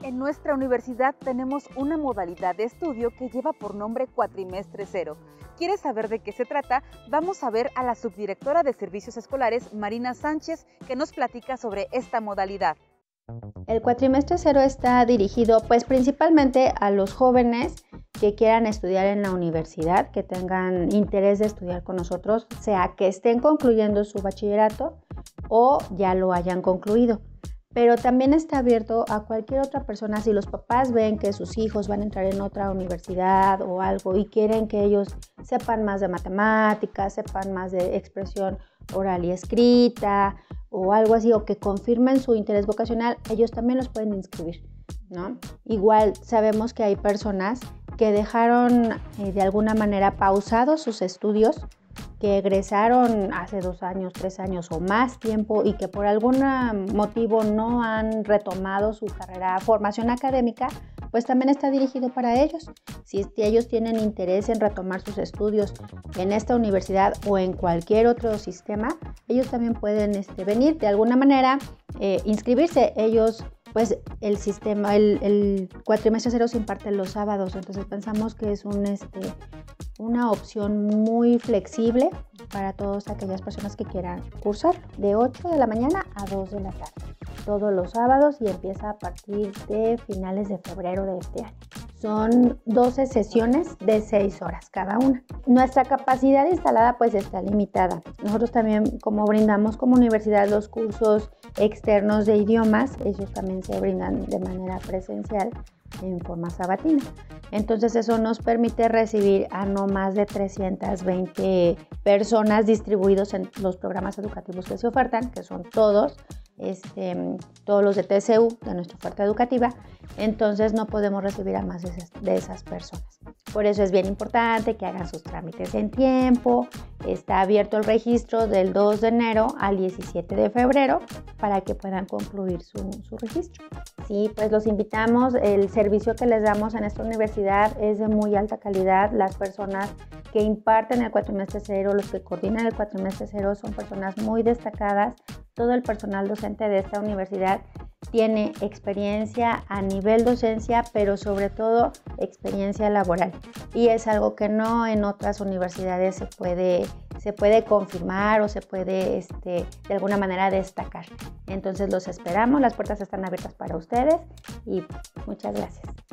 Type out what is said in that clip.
En nuestra universidad tenemos una modalidad de estudio que lleva por nombre Cuatrimestre Cero. ¿Quieres saber de qué se trata? Vamos a ver a la subdirectora de Servicios Escolares, Marina Sánchez, que nos platica sobre esta modalidad. El Cuatrimestre Cero está dirigido principalmente a los jóvenes que quieran estudiar en la universidad, que tengan interés de estudiar con nosotros, sea que estén concluyendo su bachillerato o ya lo hayan concluido. Pero también está abierto a cualquier otra persona. Si los papás ven que sus hijos van a entrar en otra universidad o algo y quieren que ellos sepan más de matemáticas, sepan más de expresión oral y escrita o algo así, o que confirmen su interés vocacional, ellos también los pueden inscribir, ¿no? Igual sabemos que hay personas que dejaron de alguna manera pausados sus estudios, que egresaron hace 2 años, 3 años o más tiempo y que por algún motivo no han retomado su carrera, formación académica, pues también está dirigido para ellos. Si ellos tienen interés en retomar sus estudios en esta universidad o en cualquier otro sistema, ellos también pueden venir de alguna manera, inscribirse. Ellos, pues el sistema, el Cuatrimestre Cero se imparte los sábados, entonces pensamos que es una opción muy flexible para todas aquellas personas que quieran cursar, de 8 de la mañana a 2 de la tarde, todos los sábados, y empieza a partir de finales de febrero de este año. Son 12 sesiones de 6 horas cada una. Nuestra capacidad instalada pues está limitada. Nosotros también, como brindamos como universidad los cursos externos de idiomas, ellos también se brindan de manera presencial en forma sabatina. Entonces eso nos permite recibir a no más de 320 personas distribuidos en los programas educativos que se ofertan, que son todos los de TCU, de nuestra oferta educativa. Entonces no podemos recibir a más de esas personas. Por eso es bien importante que hagan sus trámites en tiempo. Está abierto el registro del 2 de enero al 17 de febrero para que puedan concluir su registro. Sí, pues los invitamos. El servicio que les damos en esta universidad es de muy alta calidad. Las personas que imparten el Cuatrimestre Cero, los que coordinan el Cuatrimestre Cero, son personas muy destacadas. Todo el personal docente de esta universidad tiene experiencia a nivel docencia, pero sobre todo experiencia laboral. Y es algo que no en otras universidades se puede confirmar o se puede de alguna manera destacar. Entonces los esperamos, las puertas están abiertas para ustedes y muchas gracias.